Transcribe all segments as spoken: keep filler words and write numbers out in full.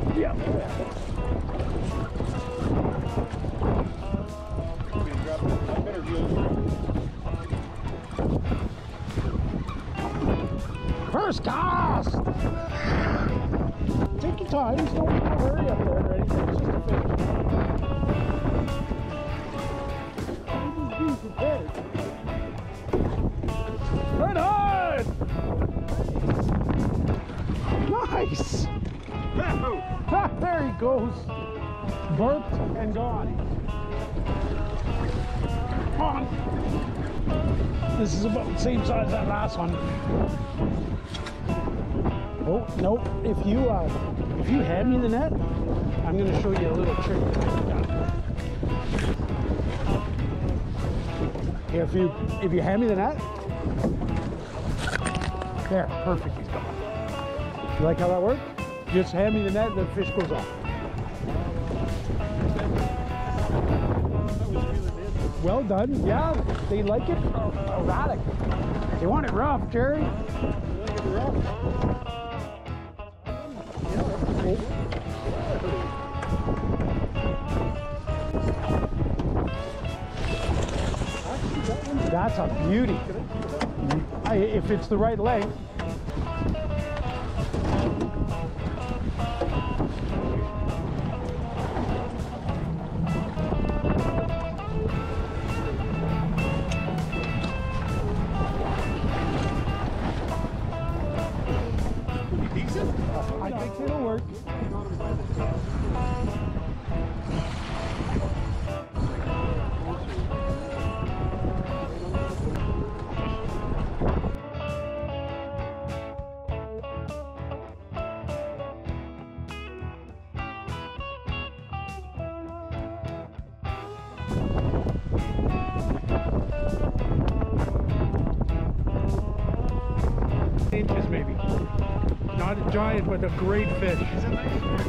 Yeah. First cast! Take your time, there's no hurry up there or anything, it's just a fish. Just be prepared. Right on! Nice! There he goes. Burped and gone. Come on. This is about the same size as that last one. Oh, nope. If you uh, if you hand me the net, I'm going to show you a little trick that I've got. Here, if you if you hand me the net, there, perfect. He's gone. You like how that worked? Just hand me the net, and the fish goes off. Well done. Yeah, they like it erratic. They want it rough, Gerry. They like it rough. That's a beauty. I, if it's the right length. I think it'll work. Inches maybe. Not a giant, but a great fish. Is it nice?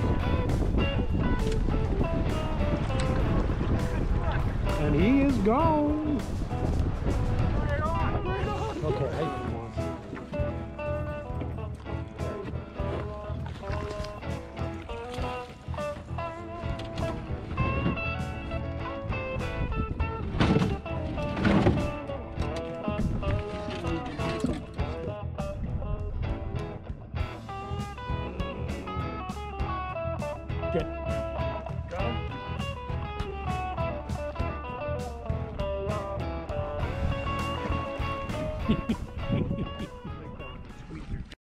And he is gone. Right on, right on. Okay, hey, come on. Good. Go.